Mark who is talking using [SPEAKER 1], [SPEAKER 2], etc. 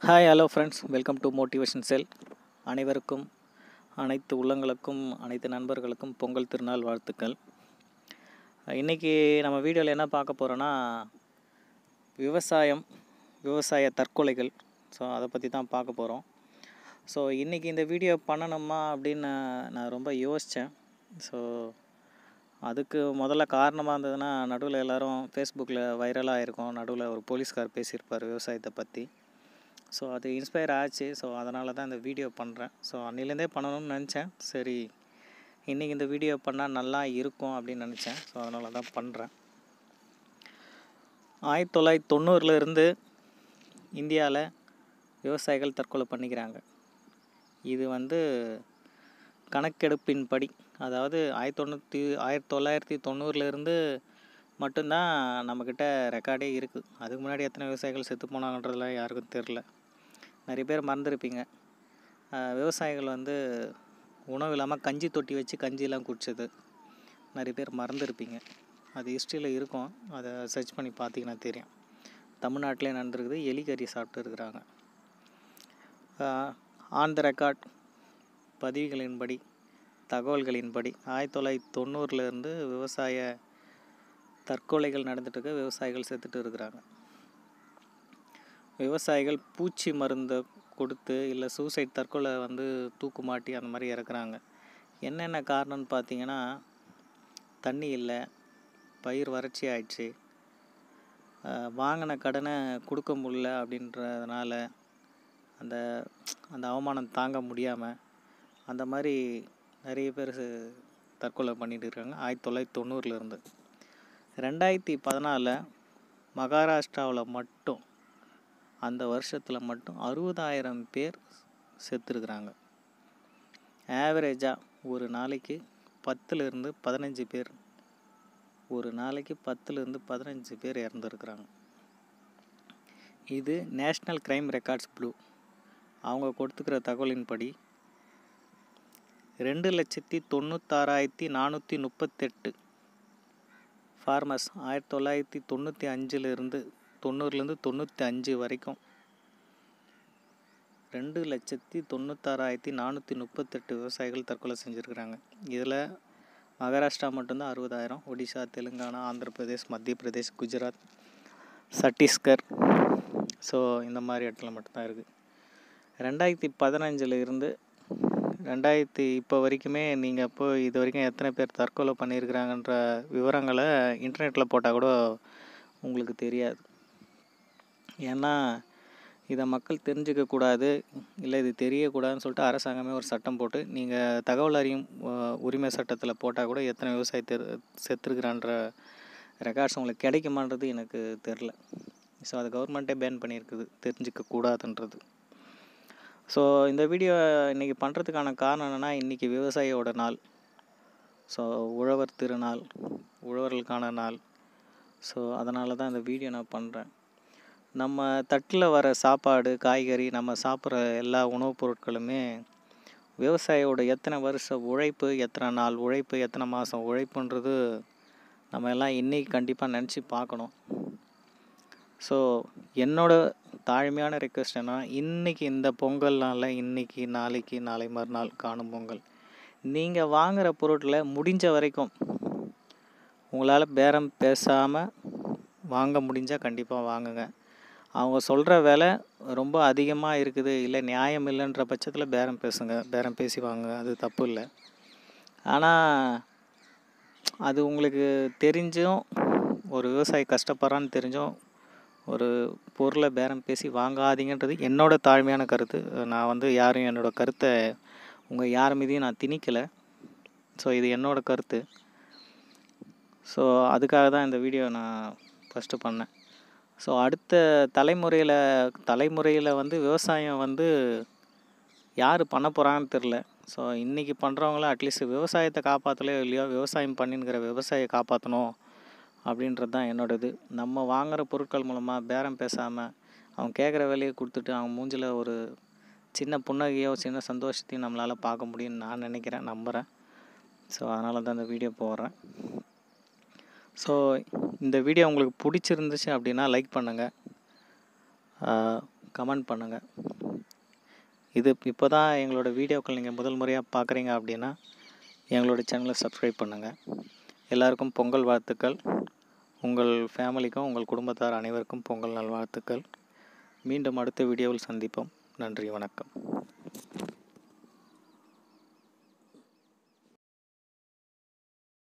[SPEAKER 1] Hi hello friends, welcome to motivation cell. அனைவருக்கும், அனைத்து உள்ளங்களுக்கும், அனைத்து நண்பர்களுக்கும் பொங்கல் திருநாள் வாழ்த்துக்கள். இன்றைக்கி நம்ம வீடியோவில் என்ன பார்க்க போகிறோன்னா, விவசாய தற்கொலைகள். ஸோ அதை பற்றி தான் பார்க்க போகிறோம். ஸோ இன்றைக்கி இந்த வீடியோ பண்ணணுமா அப்படின்னு நான் ரொம்ப யோசித்தேன். ஸோ அதுக்கு முதல்ல காரணமாக இருந்ததுன்னா, நடுவில் எல்லோரும் ஃபேஸ்புக்கில் வைரலாக இருக்கும். நடுவில் ஒரு போலீஸ்கார் பேசியிருப்பார் விவசாயத்தை பற்றி. ஸோ அது இன்ஸ்பயர் ஆச்சு. ஸோ அதனால தான் இந்த வீடியோ பண்ணுறேன். ஸோ அன்னிலேருந்தே பண்ணணும்னு நினச்சேன். சரி, இன்றைக்கி இந்த வீடியோ பண்ணால் நல்லா இருக்கும் அப்படின்னு நினச்சேன். ஸோ அதனால தான் பண்ணுறேன். 1990 இந்தியாவில் விவசாயிகள் தற்கொலை பண்ணிக்கிறாங்க. இது கணக்கெடுப்பின்படி, அதாவது 1990 மட்டும்தான் நம்மக்கிட்ட ரெக்கார்டே இருக்குது. அதுக்கு முன்னாடி எத்தனை விவசாயிகள் செத்து போனாங்கன்றதுலாம் யாருக்கும் தெரில. நிறைய பேர் மறந்துருப்பீங்க. விவசாயிகள் உணவு இல்லாமல் கஞ்சி தொட்டி வச்சு கஞ்சியெல்லாம் குடிச்சது நிறைய பேர் மறந்துருப்பீங்க. அது ஹிஸ்ட்ரியில் இருக்கும். அதை சர்ச் பண்ணி பார்த்தீங்கன்னா தெரியும். தமிழ்நாட்டிலே நடந்துருக்குது. எலிக்கறி சாப்பிட்டு இருக்கிறாங்க. ஆன் த ரெக்கார்ட் பதிவுகளின்படி, தகவல்களின்படி 1990 விவசாய தற்கொலைகள் நடந்துட்டுருக்கு. விவசாயிகள் செத்துட்டு இருக்கிறாங்க. விவசாயிகள் பூச்சி மருந்தை கொடுத்து இல்லை சூசைட் தற்கொலை தூக்கு மாட்டி அந்த மாதிரி இறக்குறாங்க. என்னென்ன காரணம்னு பார்த்தீங்கன்னா, தண்ணி இல்லை, பயிர் வறட்சி ஆயிடுச்சு, வாங்கின கடனை கொடுக்க முடியல அப்படின்றதுனால அந்த அந்த அவமானம் தாங்க முடியாமல் அந்த மாதிரி நிறைய பேர் தற்கொலை பண்ணிகிட்டு இருக்காங்க. 1990 2014 மகாராஷ்டிராவில் மட்டும், அந்த வருஷத்தில் மட்டும் 60,000 பேர் செத்துருக்குறாங்க. ஆவரேஜாக ஒரு நாளைக்கு 10-15 பேர், ஒரு நாளைக்கு 10-15 பேர் இறந்துருக்குறாங்க. இது நேஷ்னல் கிரைம் ரெக்கார்ட்ஸ் ப்ளூ அவங்க கொடுத்துக்கிற தகவலின்படி 2,96,438 ஃபார்மர்ஸ் 1995 90 வரைக்கும் 2,96,438 விவசாயிகள் தற்கொலை செஞ்சுருக்கிறாங்க. இதில் மகாராஷ்டிரா மட்டும்தான் 60,000, ஒடிசா, தெலுங்கானா, ஆந்திர பிரதேஷ், மத்திய பிரதேஷ், குஜராத், சத்தீஸ்கர், ஸோ இந்த மாதிரி இடத்துல மட்டும்தான் இருக்குது. 2015 இப்போ வரைக்குமே நீங்கள் இது வரைக்கும் எத்தனை பேர் தற்கொலை பண்ணியிருக்கிறாங்கன்ற விவரங்களை இன்டர்நெட்டில் போட்டால் கூட உங்களுக்கு தெரியாது. ஏன்னா இதை மக்கள் தெரிஞ்சிக்கக்கூடாது, இல்லை இது தெரியக்கூடாதுன்னு சொல்லிட்டு அரசாங்கமே ஒரு சட்டம் போட்டு, நீங்கள் தகவல் அறியும் உரிமை சட்டத்தில் போட்டால் கூட எத்தனை விவசாயி செத்துருக்குறான்ற ரெக்கார்ட்ஸ் உங்களுக்கு கிடைக்குமான்றது எனக்கு தெரில. ஸோ அது கவர்மெண்ட்டே பேன் பண்ணியிருக்குது, தெரிஞ்சிக்கக்கூடாதுன்றது. ஸோ இந்த வீடியோ இன்றைக்கி பண்ணுறதுக்கான காரணம் என்னென்னா, இன்றைக்கி விவசாயியோட நாள். ஸோ உழவர் திருநாள், உழவர்களுக்கான நாள். ஸோ அதனால தான் இந்த வீடியோ நான் பண்ணுறேன். நம்ம தட்டில் வர சாப்பாடு, காய்கறி, நம்ம சாப்பிட்ற எல்லா உணவுப் பொருட்களுமே விவசாயியோட எத்தனை வருஷம் உழைப்பு, எத்தனை நாள் உழைப்பு, எத்தனை மாதம் உழைப்புன்றது நம்ம எல்லாம் இன்றைக்கி கண்டிப்பாக நினச்சி பார்க்கணும். ஸோ என்னோடய தாழ்மையான ரெக்வெஸ்ட் என்ன, இன்றைக்கி இந்த பொங்கல் நாளில், இன்றைக்கி, நாளைக்கு, நாளை மறுநாள் காணும் பொங்கல், நீங்கள் வாங்குகிற பொருட்களை முடிஞ்ச வரைக்கும் உங்களால் பேரம் பேசாமல் வாங்க முடிஞ்சால் கண்டிப்பாக வாங்குங்க. அவங்க சொல்கிற விலை ரொம்ப அதிகமாக இருக்குது, இல்லை நியாயம் இல்லைன்ற பட்சத்தில் பேரம் பேசுங்க, பேரம் பேசி வாங்குங்க, அது தப்பு இல்லை. ஆனால் அது உங்களுக்கு தெரிஞ்சும், ஒரு விவசாயி கஷ்டப்படுறான்னு தெரிஞ்சும் ஒரு பொருளை பேரம் பேசி வாங்காதீங்கன்றது என்னோடய தாழ்மையான கருத்து. நான் யாரும் என்னோடய கருத்தை உங்கள் யார் மீதையும் நான் திணிக்கலை. ஸோ இது என்னோடய கருத்து. ஸோ அதுக்காக தான் இந்த வீடியோ நான் ஃபஸ்ட்டு பண்ணேன். ஸோ அடுத்த தலைமுறையில் விவசாயம் யார் பண்ண போகிறாங்கன்னு தெரில. ஸோ இன்றைக்கி பண்ணுறவங்களாம் அட்லீஸ்ட் விவசாயத்தை காப்பாற்றலையோ இல்லையோ, விவசாயம் பண்ணின்னுக்கிற விவசாயியை காப்பாற்றணும் அப்படின்றது தான் என்னோடது. நம்ம வாங்குகிற பொருட்கள் மூலமாக பேரம் பேசாமல் அவங்க கேட்குற விலையை கொடுத்துட்டு அவங்க மூஞ்சில் ஒரு சின்ன புன்னகையோ சின்ன சந்தோஷத்தையும் நம்மளால் பார்க்க முடியும்னு நான் நினைக்கிறேன், நம்புகிறேன். ஸோ அதனால தான் இந்த வீடியோ போடுறேன். ஸோ இந்த வீடியோ உங்களுக்கு பிடிச்சிருந்துச்சு அப்படின்னா லைக் பண்ணுங்கள். கமெண்ட் பண்ணுங்கள். இது இப்போ தான் எங்களோட வீடியோக்கள் நீங்கள் முதல் முறையாக பார்க்குறீங்க அப்படின்னா எங்களோட சேனலை சப்ஸ்கிரைப் பண்ணுங்கள். எல்லாருக்கும் பொங்கல் வாழ்த்துக்கள். உங்கள் ஃபேமிலிக்கும் உங்கள் குடும்பத்தார் அனைவருக்கும் பொங்கல் நல்வாழ்த்துக்கள். மீண்டும் அடுத்த வீடியோவில் சந்திப்போம். நன்றி, வணக்கம்.